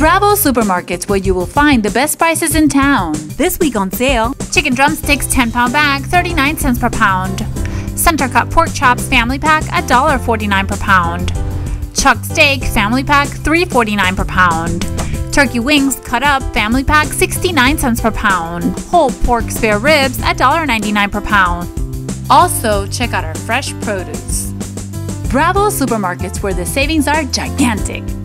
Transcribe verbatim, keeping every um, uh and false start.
Bravo Supermarkets, where you will find the best prices in town. This week on sale: Chicken drumsticks ten pound bag, thirty-nine cents per pound. Center cut pork chops family pack, one dollar forty-nine per pound. Chuck steak family pack, three forty-nine per pound. Turkey wings cut up family pack, sixty-nine cents per pound. Whole pork spare ribs, one dollar ninety-nine per pound. Also, check out our fresh produce. Bravo Supermarkets, where the savings are gigantic.